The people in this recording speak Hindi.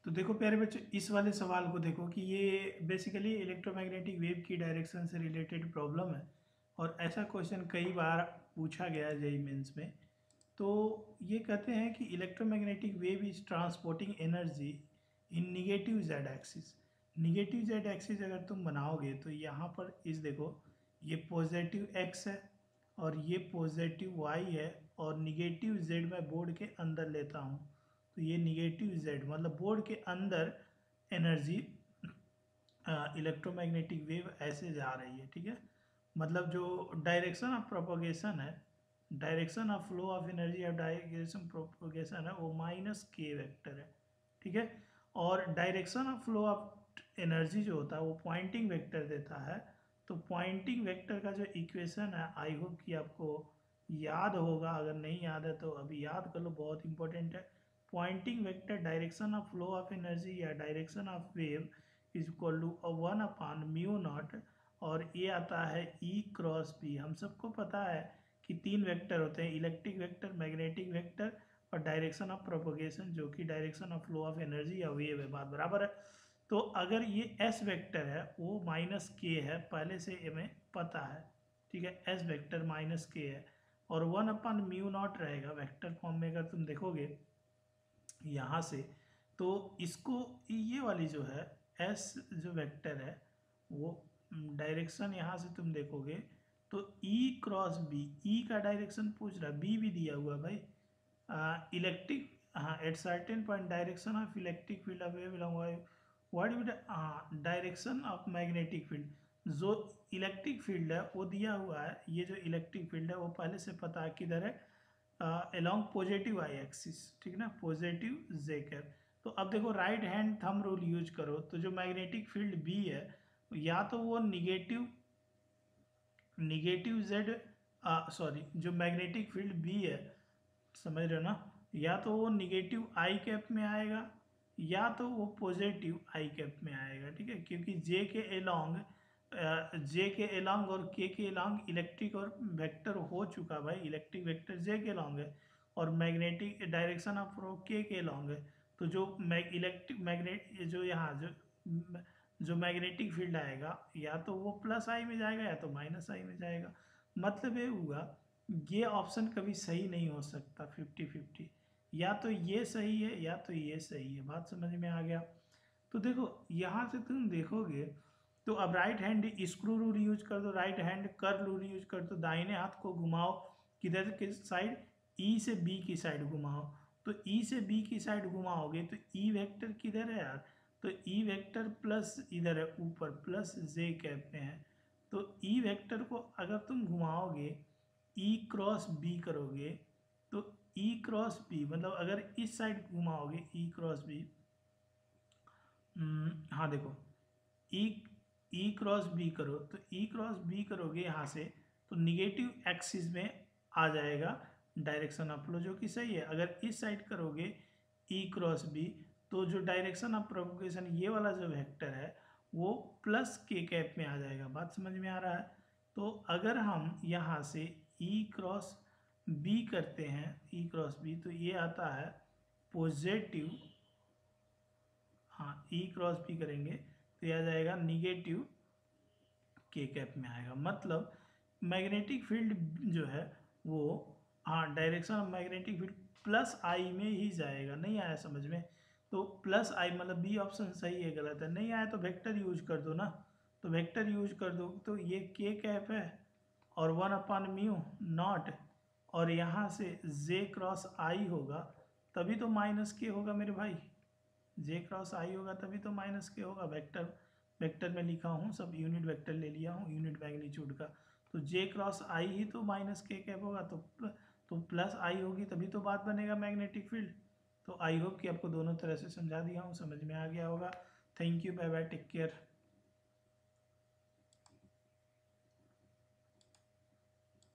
तो देखो प्यारे बच्चों, इस वाले सवाल को देखो कि ये बेसिकली इलेक्ट्रोमैग्नेटिक वेव की डायरेक्शन से रिलेटेड प्रॉब्लम है और ऐसा क्वेश्चन कई बार पूछा गया है जेईई मेंस में। तो ये कहते हैं कि electromagnetic wave is transporting energy in negative Z axis. Negative Z axis अगर तुम बनाओगे तो यहाँ पर इस देखो, ये पॉजिटिव एक्स है और ये पॉजिटिव वाई है और निगेटिव जेड मैं बोर्ड के अंदर लेता हूँ, तो ये निगेटिव जेड मतलब बोर्ड के अंदर एनर्जी इलेक्ट्रोमैग्नेटिक वेव ऐसे जा रही है। ठीक है, मतलब जो डायरेक्शन ऑफ प्रोपोगेशन है, direction of flow of energy और डायरेक्शन प्रोपोगेशन है वो माइनस के वेक्टर है। ठीक है, और direction of flow of energy जो होता है वो पॉइंटिंग वेक्टर देता है। तो पॉइंटिंग वेक्टर का जो इक्वेशन है आई होप कि आपको याद होगा, अगर नहीं याद है तो अभी याद कर लो, बहुत इंपॉर्टेंट है। Poynting vector direction of flow of energy या direction of wave is equal to 1/μ0 और ये आता है ई क्रॉस बी। हम सबको पता है कि तीन वेक्टर होते हैं, इलेक्ट्रिक वेक्टर, मैग्नेटिक वेक्टर और डायरेक्शन ऑफ प्रोपोगेशन, जो कि direction of flow of energy या वेव है। बात बराबर है। तो अगर ये एस वेक्टर है वो माइनस के है, पहले से हमें पता है। ठीक है, एस वेक्टर माइनस के है और 1/μ0 रहेगा वेक्टर फॉर्म में। अगर तुम देखोगे यहाँ से तो इसको ये वाली जो है एस जो वेक्टर है वो डायरेक्शन यहाँ से तुम देखोगे तो ई क्रॉस बी, ई का डायरेक्शन पूछ रहा है, बी भी दिया हुआ है भाई। इलेक्ट्रिक, हाँ, at certain point direction of electric field of wave along what you direction of magnetic field. जो इलेक्ट्रिक फील्ड है वो दिया हुआ है, ये जो इलेक्ट्रिक फील्ड है वो पहले से पता है किधर है, अलोंग पॉजिटिव आई एक्सिस। ठीक ना, पॉजिटिव जे कैप। तो अब देखो right hand thumb rule use करो तो जो मैग्नेटिक फील्ड बी है या तो वो निगेटिव निगेटिव जेड, सॉरी, जो मैग्नेटिक फील्ड बी है, समझ रहे हो ना, या तो वो निगेटिव आई कैप में आएगा या तो वो पॉजिटिव आई कैप में आएगा। ठीक है, क्योंकि जे के एलॉन्ग और के एलॉन्ग इलेक्ट्रिक और वेक्टर हो चुका भाई, इलेक्ट्रिक वेक्टर जे के एलॉन्ग है और मैग्नेटिक डायरेक्शन ऑफ फ्लो के एलॉन्ग है। तो जो इलेक्ट्रिक मैग्नेट जो यहाँ जो मैग्नेटिक फील्ड आएगा या तो वो प्लस आई में जाएगा या तो माइनस आई में जाएगा। मतलब ये हुआ, ये ऑप्शन कभी सही नहीं हो सकता 50-50, या तो ये सही है या तो ये सही है। बात समझ में आ गया। तो देखो यहाँ से तुम देखोगे तो अब right hand screw rule use कर दो, right hand curl rule use कर दो, दाहिने हाथ को घुमाओ किधर के साइड, ई से बी की साइड घुमाओ। तो ई से बी की साइड घुमाओगे तो ई वेक्टर किधर है यार, तो ई वेक्टर प्लस इधर है ऊपर प्लस जे कैप में है। तो ई वेक्टर को अगर तुम घुमाओगे ई क्रॉस बी करोगे तो ई क्रॉस बी मतलब अगर इस साइड घुमाओगे ई क्रॉस बी, हाँ देखो, ई ई क्रॉस बी करो तो ई क्रॉस बी करोगे यहाँ से तो निगेटिव एक्सिस में आ जाएगा डायरेक्शन ऑफ फ्लो, जो कि सही है। अगर इस साइड करोगे ई क्रॉस बी तो जो डायरेक्शन ऑफ प्रोपोगेशन ये वाला जो वेक्टर है वो प्लस के कैप में आ जाएगा। बात समझ में आ रहा है। तो अगर हम यहाँ से ई क्रॉस बी करते हैं, ई क्रॉस बी, तो ये आता है पॉजिटिव, हाँ, ई क्रॉस बी करेंगे तो यह आ जाएगा निगेटिव के कैप में आएगा। मतलब मैग्नेटिक फील्ड जो है वो, हाँ, direction of magnetic field plus I में ही जाएगा। नहीं आया समझ में, तो प्लस आई मतलब बी ऑप्शन सही है गलत है, नहीं आया तो वेक्टर यूज कर दो ना। तो वेक्टर यूज कर दो तो ये के कैप है और 1/μ0 और यहाँ से जे क्रॉस आई होगा तभी तो माइनस के होगा मेरे भाई, जे क्रॉस आई होगा तभी तो माइनस के होगा। वेक्टर वेक्टर में लिखा हूँ, सब यूनिट वेक्टर ले लिया हूँ यूनिट मैग्नीट्यूड का। तो जे क्रॉस आई ही तो माइनस के कैप होगा, तो प्लस आई होगी तभी तो बात बनेगा मैग्नेटिक फील्ड। तो आई होप कि आपको दोनों तरह से समझा दिया हूँ, समझ में आ गया होगा। Thank you, bye bye, take care.